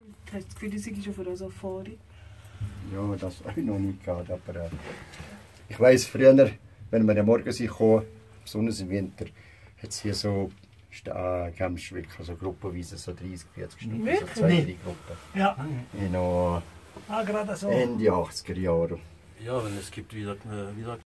Hast du das Gefühl, das sei schon für uns Erfahrung? Ja, das habe ich noch nicht gehabt. Aber ich weiss, früher, wenn wir morgens kommen, besonders im Winter, hat es hier so Camps, wirklich so gruppenweise, so 30, 40 Stunden, so 2, 3 Gruppen. Ja. Gerade so. Ende 80er Jahre. Ja, wenn es gibt, wie